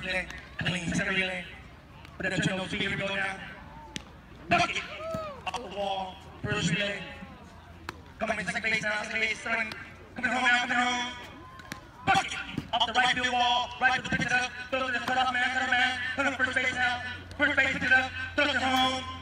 relay, clean center relay. But then turn those feet, here we go now. Bucket, off the wall, first relay. Coming second base now, second base, coming home now, coming home. Bucket, off the right field wall, right to the pitcher, throws to the cutoff man, cut off man, first base now, first base, pitch it up, throws it home.